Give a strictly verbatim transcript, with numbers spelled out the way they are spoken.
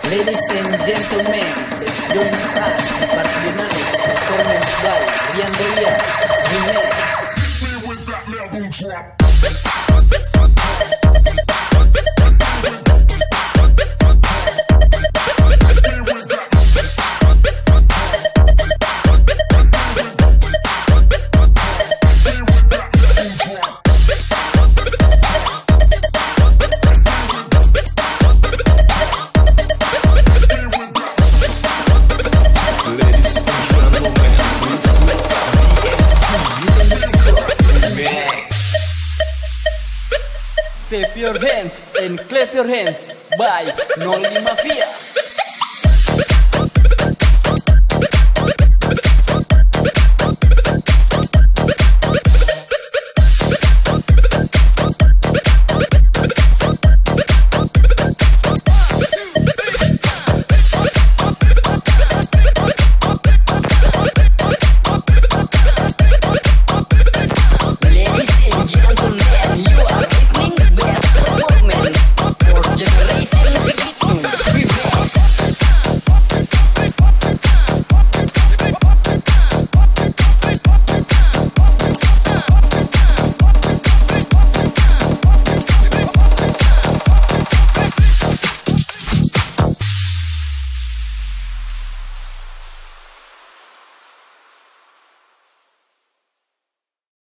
Ladies and gentlemen, let's join us in Party Night performance by Rian Dolia Remix. With that level drop. Save your hands and clap your hands by Noli Mafia.